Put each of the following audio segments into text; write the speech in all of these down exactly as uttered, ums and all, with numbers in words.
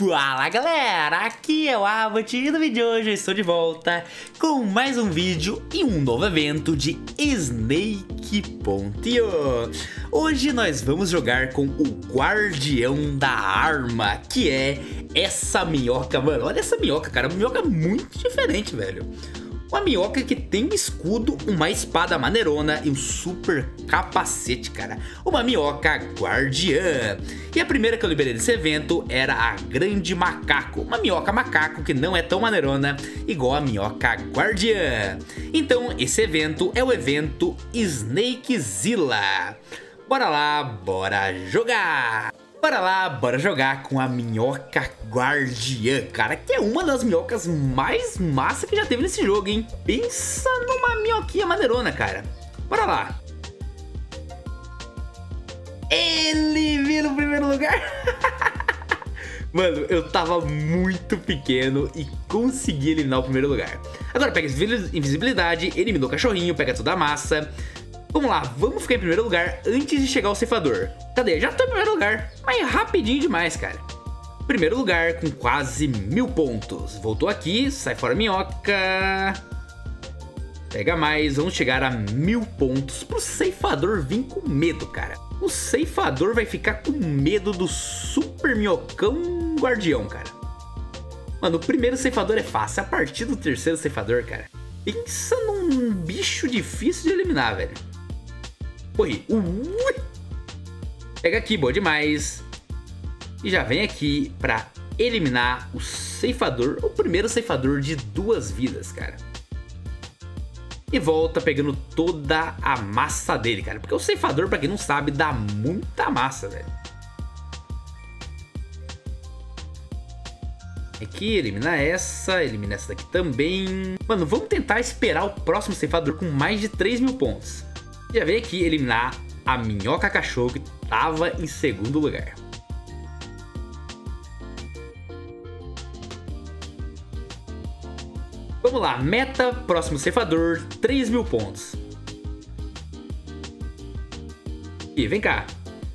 Fala galera, aqui é o Abbott e no vídeo de hoje eu estou de volta com mais um vídeo e um novo evento de Snake ponto i o. Hoje nós vamos jogar com o Guardião da Arma, que é essa minhoca, mano. Olha essa minhoca, cara, uma minhoca muito diferente, velho. Uma minhoca que tem um escudo, uma espada maneirona e um super capacete, cara. Uma minhoca guardiã. E a primeira que eu liberei desse evento era a Grande Macaco. Uma minhoca macaco que não é tão maneirona igual a minhoca guardiã. Então esse evento é o evento Snakezilla. Bora lá, bora jogar! Bora lá, bora jogar com a minhoca guardiã, cara, que é uma das minhocas mais massa que já teve nesse jogo, hein? Pensa numa minhoquinha maneirona, cara. Bora lá. Ele viu no primeiro lugar. Mano, eu tava muito pequeno e consegui eliminar o primeiro lugar. Agora pega invisibilidade, elimina o cachorrinho, pega toda a massa. Vamos lá, vamos ficar em primeiro lugar antes de chegar ao ceifador. Cadê? Já tô em primeiro lugar, mas rapidinho demais, cara. Primeiro lugar com quase mil pontos. Voltou aqui, sai fora minhoca. Pega mais, vamos chegar a mil pontos pro ceifador vir com medo, cara. O ceifador vai ficar com medo do super minhocão guardião, cara. Mano, o primeiro ceifador é fácil, a partir do terceiro ceifador, cara. Pensa num bicho difícil de eliminar, velho. Corri. Ui. Pega aqui, boa demais. E já vem aqui pra eliminar o ceifador, o primeiro ceifador de duas vidas, cara. E volta pegando toda a massa dele, cara. Porque o ceifador, pra quem não sabe, dá muita massa, velho. Aqui, elimina essa, elimina essa daqui também. Mano, vamos tentar esperar o próximo ceifador com mais de três mil pontos. Já veio aqui eliminar a minhoca cachorro que tava em segundo lugar. Vamos lá, meta, próximo ceifador, três mil pontos. E vem cá.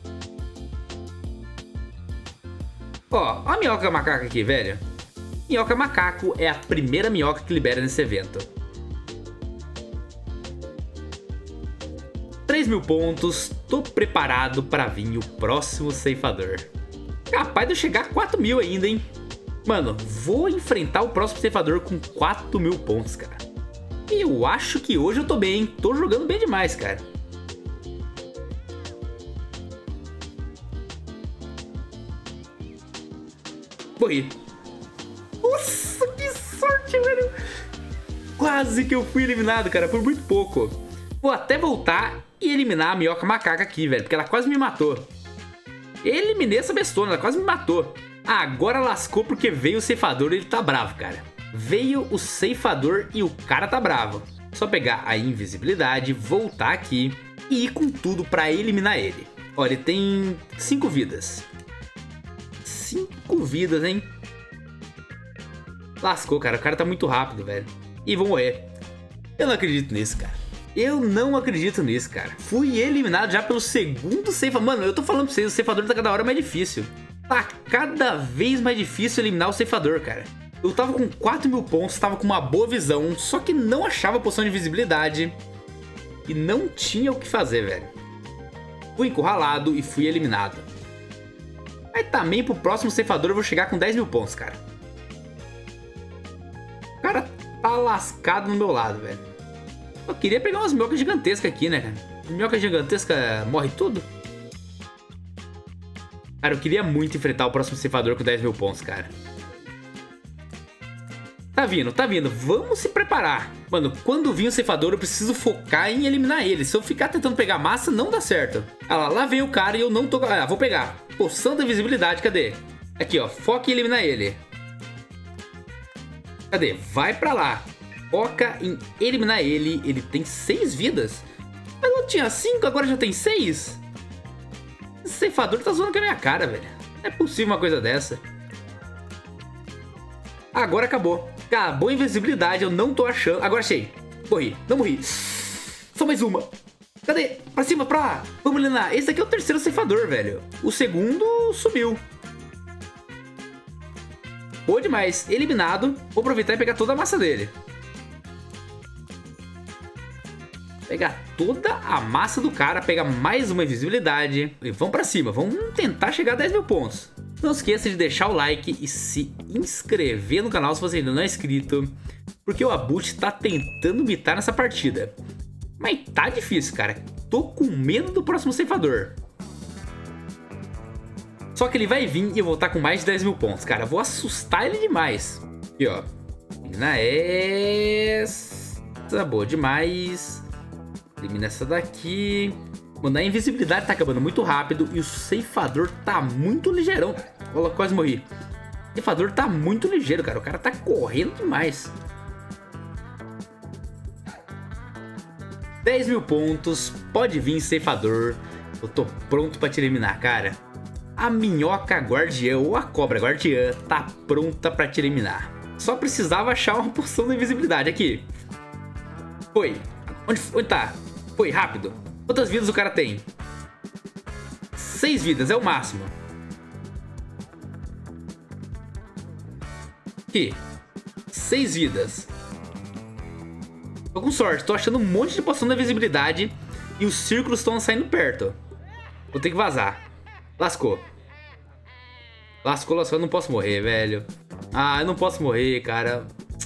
Ó, a minhoca macaca aqui, velho. Minhoca macaco é a primeira minhoca que libera nesse evento. três mil pontos, tô preparado para vir o próximo ceifador. Capaz de eu chegar a quatro mil ainda, hein? Mano, vou enfrentar o próximo ceifador com quatro mil pontos, cara. E eu acho que hoje eu tô bem, hein? Tô jogando bem demais, cara. Morri. Nossa, que sorte, velho. Quase que eu fui eliminado, cara, por muito pouco. Vou até voltar e eliminar a minhoca macaca aqui, velho, porque ela quase me matou. Eliminei essa bestona, ela quase me matou. Ah, agora lascou porque veio o ceifador e ele tá bravo, cara. Veio o ceifador e o cara tá bravo. Só pegar a invisibilidade, voltar aqui e ir com tudo pra eliminar ele. Olha, ele tem cinco vidas. Cinco vidas, hein? Lascou, cara. O cara tá muito rápido, velho. E vou morrer. Eu não acredito nisso, cara. Eu não acredito nisso, cara. Fui eliminado já pelo segundo ceifador. Mano, eu tô falando pra vocês, o ceifador tá cada hora mais difícil. Tá cada vez mais difícil eliminar o ceifador, cara. Eu tava com quatro mil pontos, tava com uma boa visão, só que não achava a poção de visibilidade. E não tinha o que fazer, velho. Fui encurralado e fui eliminado. Aí também pro próximo ceifador eu vou chegar com dez mil pontos, cara. O cara tá lascado no meu lado, velho. Eu queria pegar umas minhocas gigantescas aqui, né, cara? Minhoca gigantesca morre tudo. Cara, eu queria muito enfrentar o próximo ceifador com dez mil pontos, cara. Tá vindo, tá vindo. Vamos se preparar. Mano, quando vir o ceifador eu preciso focar em eliminar ele. Se eu ficar tentando pegar massa, não dá certo. Ah lá, lá vem o cara e eu não tô... Ah, vou pegar. Poção da invisibilidade, cadê? Aqui, ó. Foca em eliminar ele. Cadê? Vai pra lá. Foca em eliminar ele. Ele tem seis vidas. Mas não tinha cinco, agora já tem seis? Esse ceifador tá zoando com a minha cara, velho. Não é possível uma coisa dessa. Agora acabou. Acabou a invisibilidade, eu não tô achando. Agora achei. Morri, não morri. Só mais uma. Cadê? Pra cima, pra lá. Vamos eliminar. Esse aqui é o terceiro ceifador, velho. O segundo sumiu. Boa demais. Eliminado. Vou aproveitar e pegar toda a massa dele. Pegar toda a massa do cara, pegar mais uma invisibilidade e vamos pra cima, vamos tentar chegar a dez mil pontos. Não esqueça de deixar o like e se inscrever no canal se você ainda não é inscrito, porque o Abut tá tentando mitar nessa partida. Mas tá difícil, cara, tô com medo do próximo ceifador. Só que ele vai vir e eu vou estar com mais de dez mil pontos, cara, vou assustar ele demais. Aqui, ó, elimina essa, boa demais. Elimina essa daqui. Mano, a invisibilidade tá acabando muito rápido e o ceifador tá muito ligeirão. Olha, quase morri. O ceifador tá muito ligeiro, cara. O cara tá correndo demais. dez mil pontos. Pode vir, ceifador. Eu tô pronto pra te eliminar, cara. A minhoca guardiã ou a cobra guardiã tá pronta pra te eliminar. Só precisava achar uma poção da invisibilidade aqui. Foi. Onde, onde tá? Foi, rápido. Quantas vidas o cara tem? Seis vidas, é o máximo. Aqui. Seis vidas. Tô com sorte, tô achando um monte de poção da invisibilidade e os círculos estão saindo perto. Vou ter que vazar. Lascou. Lascou, lascou, eu não posso morrer, velho. Ah, eu não posso morrer, cara.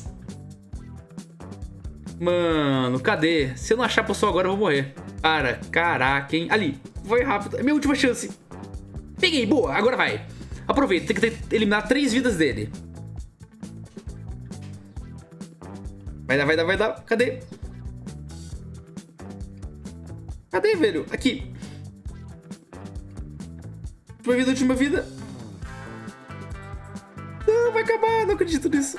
Mano, cadê? Se eu não achar a poção agora, eu vou morrer. Cara, caraca, hein? Ali, vai rápido. É minha última chance. Peguei, boa, agora vai. Aproveita, tem que ter, eliminar três vidas dele. Vai dar, vai dar, vai dar. Cadê? Cadê, velho? Aqui. Última vida, última vida. Não, vai acabar, não acredito nisso.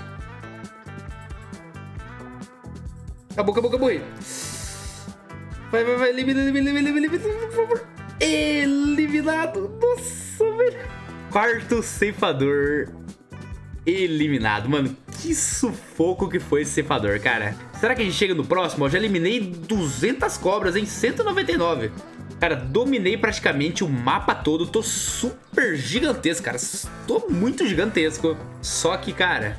Acabou, acabou, acabou. Vai, vai, vai. Elimina, elimina, elimina, elimina, por favor. Eliminado. Nossa, velho. Quarto ceifador eliminado. Mano, que sufoco que foi esse ceifador, cara. Será que a gente chega no próximo? Eu já eliminei duzentas cobras em cento e noventa e nove. Cara, dominei praticamente o mapa todo. Tô super gigantesco, cara. Tô muito gigantesco. Só que, cara...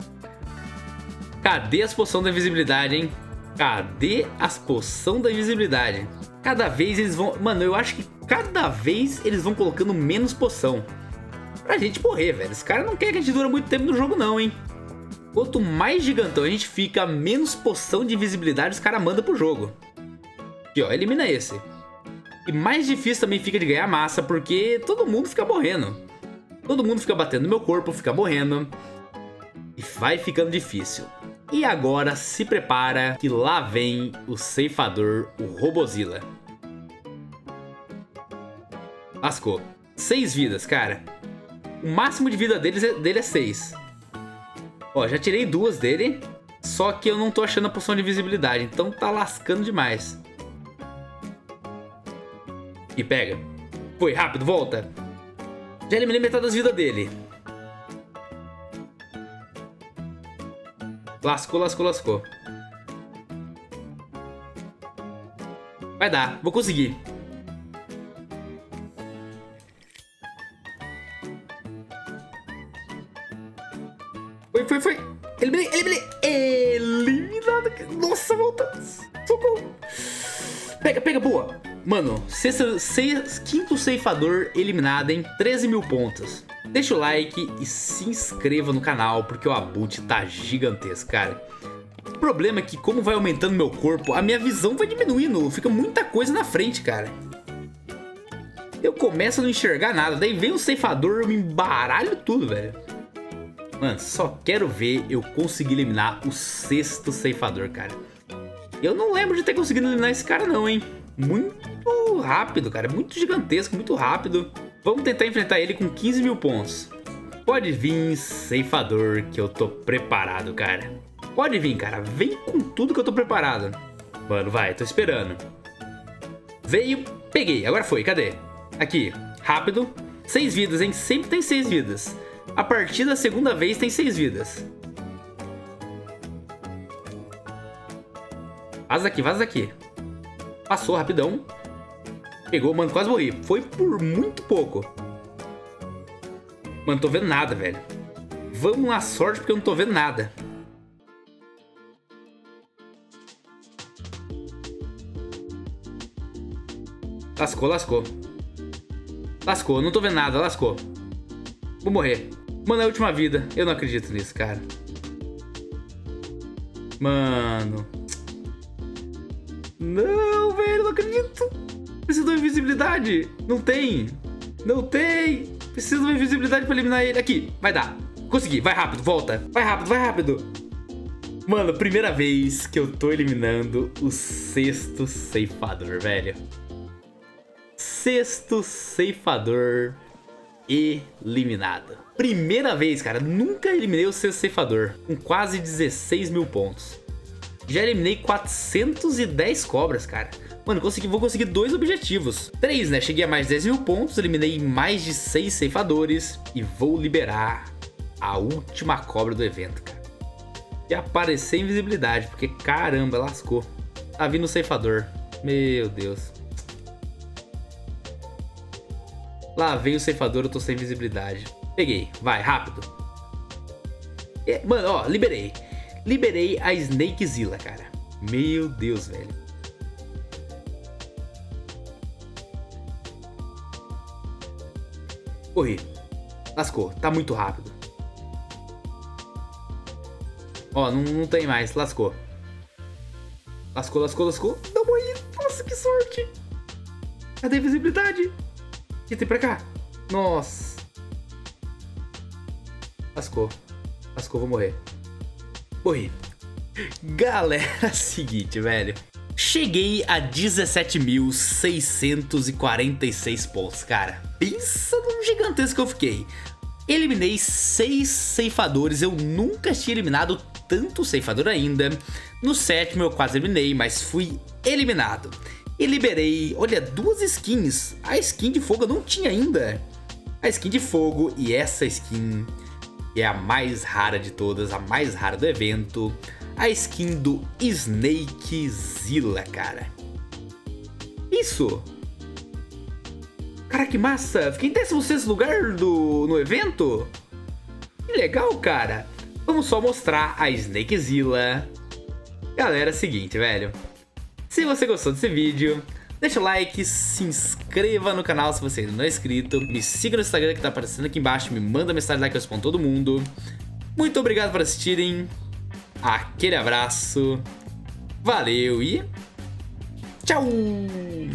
Cadê as poções da invisibilidade, hein? Cadê as poções da invisibilidade? Cada vez eles vão... Mano, eu acho que cada vez eles vão colocando menos poção. Pra gente morrer, velho. Esse cara não quer que a gente dure muito tempo no jogo, não, hein? Quanto mais gigantão a gente fica, menos poção de invisibilidade os caras mandam pro jogo. Aqui, ó. Elimina esse. E mais difícil também fica de ganhar massa, porque todo mundo fica morrendo. Todo mundo fica batendo no meu corpo, fica morrendo. E vai ficando difícil. E agora se prepara que lá vem o ceifador, o Robozilla. Lascou. Seis vidas, cara. O máximo de vida deles é, dele é seis. Ó, já tirei duas dele. Só que eu não tô achando a poção de invisibilidade. Então tá lascando demais. E pega. Foi, rápido, volta. Já eliminei metade das vidas dele. Lascou, lascou, lascou. Vai dar, vou conseguir. Foi, foi, foi. Eliminei, eliminei. Eliminado. Nossa, volta. Socorro. Pega, pega, boa. Mano, sexta, seis, quinto ceifador eliminado em treze mil pontos. Deixa o like e se inscreva no canal, porque o Abut tá gigantesco, cara. O problema é que, como vai aumentando meu corpo, a minha visão vai diminuindo. Fica muita coisa na frente, cara. Eu começo a não enxergar nada. Daí vem o ceifador, eu me embaralho tudo, velho. Mano, só quero ver eu conseguir eliminar o sexto ceifador, cara. Eu não lembro de ter conseguido eliminar esse cara, não, hein. Muito rápido, cara. Muito gigantesco, muito rápido. Vamos tentar enfrentar ele com quinze mil pontos. Pode vir, ceifador, que eu tô preparado, cara. Pode vir, cara. Vem com tudo que eu tô preparado. Mano, vai. Tô esperando. Veio. Peguei. Agora foi. Cadê? Aqui. Rápido. Seis vidas, hein? Sempre tem seis vidas. A partir da segunda vez tem seis vidas. Vaza daqui, vaza daqui. Passou rapidão. Pegou, mano, quase morri. Foi por muito pouco. Mano, tô vendo nada, velho. Vamos na sorte porque eu não tô vendo nada. Lascou, lascou. Lascou, não tô vendo nada, lascou. Vou morrer. Mano, é a última vida. Eu não acredito nisso, cara. Mano. Não, velho, não acredito. Preciso da invisibilidade. Não tem. Não tem. Preciso de uma invisibilidade pra eliminar ele. Aqui, vai dar. Consegui, vai rápido, volta. Vai rápido, vai rápido. Mano, primeira vez que eu tô eliminando o sexto ceifador, velho. Sexto ceifador eliminado. Primeira vez, cara. Nunca eliminei o sexto ceifador. Com quase dezesseis mil pontos. Já eliminei quatrocentas e dez cobras, cara. Mano, consegui, vou conseguir dois objetivos. Três, né? Cheguei a mais de dez mil pontos. Eliminei mais de seis ceifadores. E vou liberar a última cobra do evento, cara. E aparecer invisibilidade. Porque, caramba, lascou. Tá vindo o ceifador. Meu Deus. Lá vem o ceifador, eu tô sem visibilidade. Peguei, vai, rápido. É, mano, ó, liberei. Liberei a Snakezilla, cara. Meu Deus, velho. Corri. Lascou, tá muito rápido. Ó, não, não tem mais, lascou. Lascou, lascou, lascou. Não morri, nossa, que sorte. Cadê a visibilidade? Que tem pra cá? Nossa. Lascou. Lascou, vou morrer. Morri. Galera, seguinte, velho. Cheguei a dezessete mil seiscentos e quarenta e seis pontos, cara. Pensa num gigantesco que eu fiquei. Eliminei seis ceifadores. Eu nunca tinha eliminado tanto ceifador ainda. No sétimo eu quase eliminei, mas fui eliminado. E liberei, olha, duas skins. A skin de fogo eu não tinha ainda. A skin de fogo e essa skin é a mais rara de todas, a mais rara do evento. A skin do Snakezilla, cara. Isso. Cara, que massa. Fiquei em décimo sexto lugar do, no evento. Que legal, cara. Vamos só mostrar a Snakezilla. Galera, é o seguinte, velho. Se você gostou desse vídeo, deixa o like, se inscreva no canal se você ainda não é inscrito, me siga no Instagram que tá aparecendo aqui embaixo, me manda mensagem lá que eu respondo todo mundo. Muito obrigado por assistirem, aquele abraço, valeu e tchau!